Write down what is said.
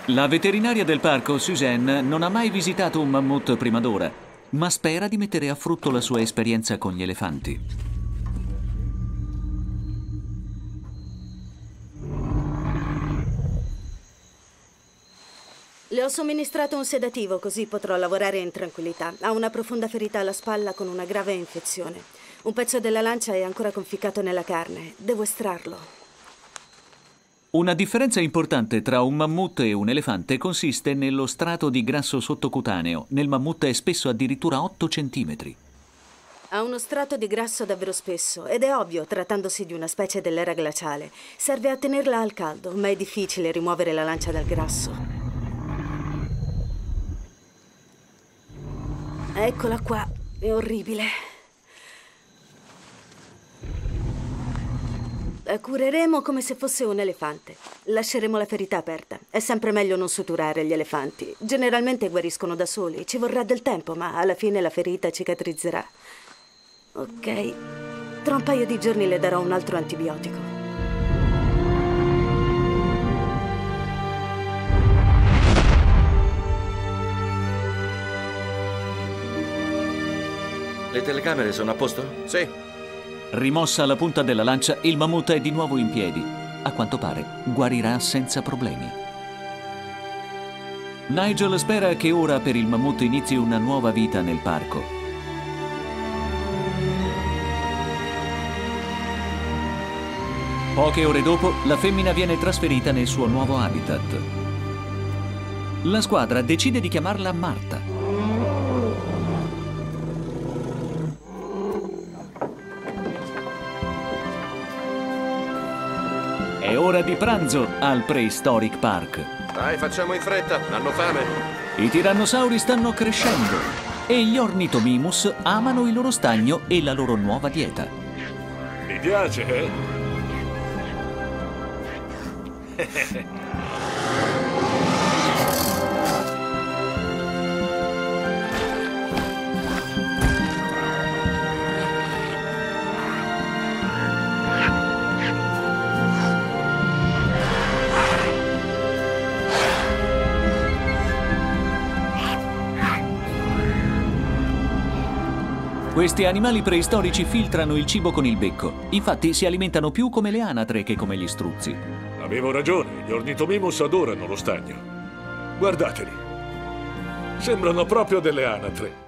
La veterinaria del parco, Suzanne, non ha mai visitato un mammut prima d'ora, ma spera di mettere a frutto la sua esperienza con gli elefanti. Le ho somministrato un sedativo, così potrò lavorare in tranquillità. Ha una profonda ferita alla spalla con una grave infezione. Un pezzo della lancia è ancora conficcato nella carne. Devo estrarlo. Una differenza importante tra un mammut e un elefante consiste nello strato di grasso sottocutaneo. Nel mammut è spesso addirittura 8 centimetri. Ha uno strato di grasso davvero spesso ed è ovvio, trattandosi di una specie dell'era glaciale. Serve a tenerla al caldo, ma è difficile rimuovere la lancia dal grasso. Eccola qua, è orribile. La cureremo come se fosse un elefante. Lasceremo la ferita aperta. È sempre meglio non suturare gli elefanti. Generalmente guariscono da soli. Ci vorrà del tempo, ma alla fine la ferita cicatrizzerà. Ok. Tra un paio di giorni le darò un altro antibiotico. Le telecamere sono a posto? Sì. Rimossa la punta della lancia, il mammut è di nuovo in piedi. A quanto pare, guarirà senza problemi. Nigel spera che ora per il mammut inizi una nuova vita nel parco. Poche ore dopo, la femmina viene trasferita nel suo nuovo habitat. La squadra decide di chiamarla Marta. È ora di pranzo al Prehistoric Park. Dai, facciamo in fretta, hanno fame. I tirannosauri stanno crescendo e gli ornitomimus amano il loro stagno e la loro nuova dieta. Mi piace, eh? Questi animali preistorici filtrano il cibo con il becco. Infatti si alimentano più come le anatre che come gli struzzi. Avevo ragione, gli ornitomimus adorano lo stagno. Guardateli. Sembrano proprio delle anatre.